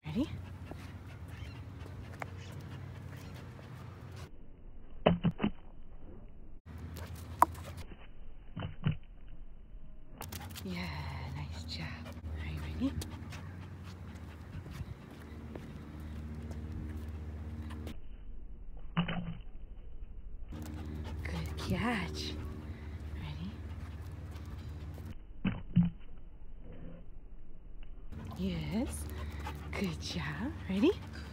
Ready? Yeah, nice job. Are you ready? Good catch. Ready? Yes. Good job. Ready?